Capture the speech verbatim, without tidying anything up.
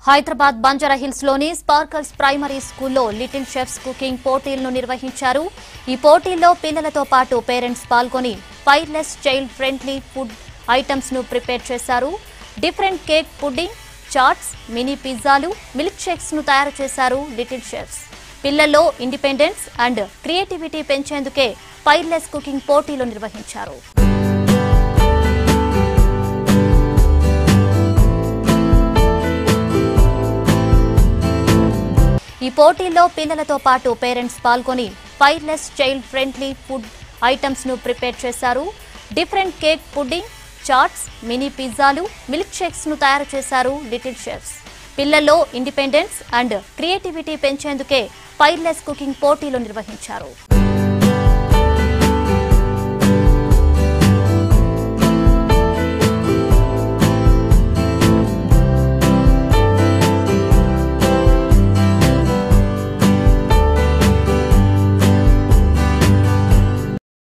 Hyderabad Banjara Hills లోని Sparkles primary స్కూల్లో little chefs cooking పోటీలను నిర్వహించారు. ఈ పోటీల్లో పిల్లలతో పాటు పేరెంట్స్ పాల్గొని fireless child friendly food items ను ప్రిపేర్ చేశారు. Different cake pudding, chaats, mini పిజ్జాలు, మిల్క్ షేక్స్ ను తయారు చేశారు లిటిల్ షెఫ్స్. పిల్లల్లో ఇండిపెండెన్స్ అండ్ క్రియేటివిటీ పెంచేందుకే ఫైర్లెస్ కుకింగ్ పోటీలు నిర్వహించారు. ఈ పోటీల్లో పిల్లలతో పాటు పేరెంట్స్ పాల్గొని fireless child friendly food items ను ప్రిపేర్ చేశారు. Different cake pudding, chaats, mini పిజ్జాలు, మిల్క్ షేక్స్ ను తయారు చేశారు లిటిల్ షెఫ్స్. పిల్లల్లో ఇండిపెండెన్స్ అండ్ క్రియేటివిటీ పెంచేందుకే ఫైర్లెస్ కుకింగ్ పోటీలు నిర్వహించారు.